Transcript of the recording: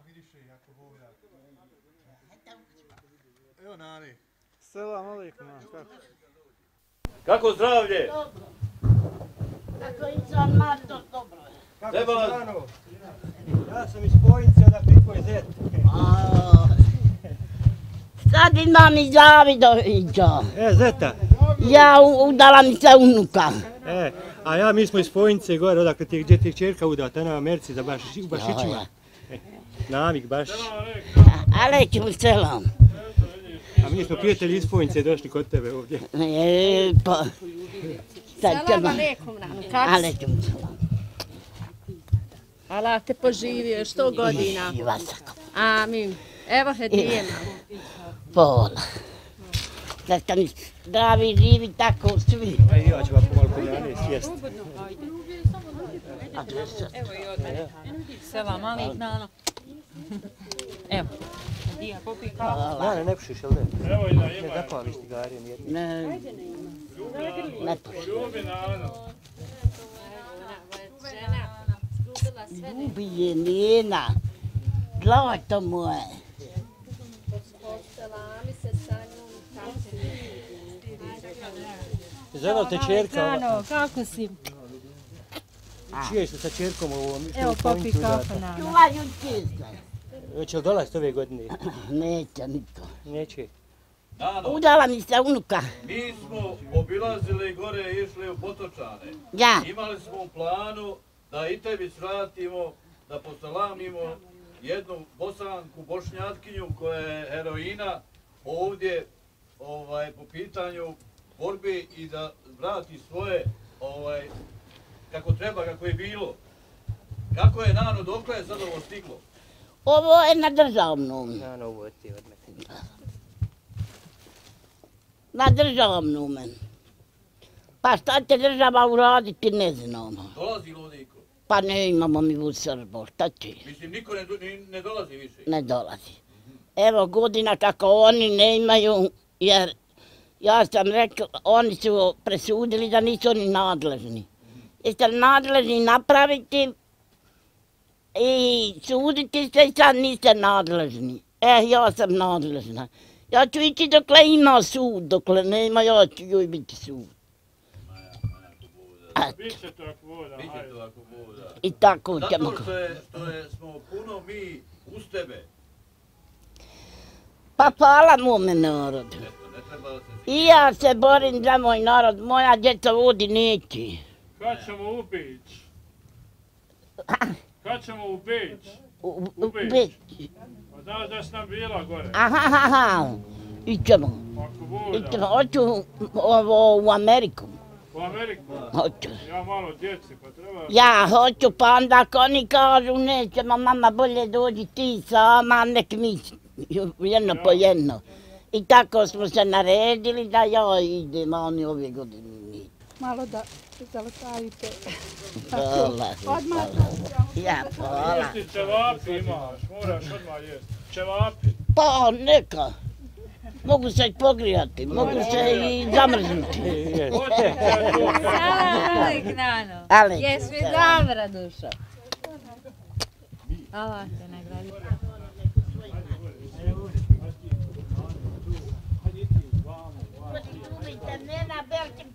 miriše, jako Bog da. Evo Nani. Selam alejkum, kako? Kako zdravlje? Dobro. Kako insan mato, dobro je. Kako Treba si vas- Dano? Ja sam iz Pojnice, odakle i tvoj zet. Sad imam i Zavidovića. Zeta. Ja udala mi se unuka. A mi smo iz Pojnice gore, odakle gdje ti čerka udata na Americi za u Bašićima. Navik baš. Alejkum selam. A mi smo prijatelji iz Pojnice došli kod tebe ovdje. Pa... Salam alejkum, Nano, kako si? Alejkum selam. Allah te poživio, 100 godina. I vasako. Amin. Evo hedije. Pola. Da ste mi zdravi, živi, tako svi. Ja ću vam pomalo kod sjest. Evo i od mene. Selam alejkum, Nano. Evo. Dija, popij kafu. Nane, ne pušiš, jel ne? Evo i da ima. Ne zapališ cigarije nijedne. Ne puši. Ljubi Nano. Ljubi je njena. Zlato moje. Selami se sa njom, kako si? Zove te čerka, Nano, kako si? čiješ se sa čerkom ovom? Evo, popij kafu, Nano. Čuvaju čista. Hoće li dolaziti ove godine? Neće niko. Neće. Nano, Udala mi se unuka. mi smo obilazili gore i išli u Potočane. Ja. Imali smo u planu da i tebi svratimo, da posalamimo jednu bosanku, bošnjatkinju koja je heroina ovdje po pitanju borbi i da vrati svoje kako treba, kako je bilo. Kako je Nano, dokle je sad ovo stiglo? Ovo je na državnom. Nano, ovo je ti od mene. Na državnom. Pa šta će država uraditi, ne znamo. Dolazi li ovdje iko? Pa ne imamo mi u Srbo, šta će? Mislim, niko ne dolazi više. Ne dolazi. Evo godina kako oni ne imaju, jer ja sam rekla, oni su presudili da nisu oni nadležni. Jeste li nadležni napraviti i suditi se i sad niste nadležni. Ja sam nadležna. Ja ću ići dokle ima sud, dokle nema ja ću joj biti sud. Biće to ako voda. Biće to ako voda. I tako ćemo. Zato smo puno mi uz tebe. Pa hvala mome narodu. Ne treba da se... I ja se borim za moj narod, moja djeca vodi neće. Kad ćemo u Beč? Kad ćemo u Beč? U Beč. Pa znaš da si nam bila gore? Aha, ićemo. Ako voda. Ićemo, hoću u Ameriku. U Ameriku? Hoću. Ja malo djeci, pa treba... Ja hoću, pa onda ako oni kažu nećemo, mama bolje dođi ti sama, nek mi jedno po jedno. I tako smo se naredili da ja idem, a oni ove godine nije. Malo da zalatajite. Hvala. Odmah. Ja, hvala. Jesti ćevapi imaš, moraš odmah jesti. Ćevapi. Pa neka. Mogu se i pogrijati, mogu se i zamrznuti. Salam alejkum, Nano. Alejkum Jes mi selam. dobra dušo. Allah te nagradi. Ljubite, Nena Belček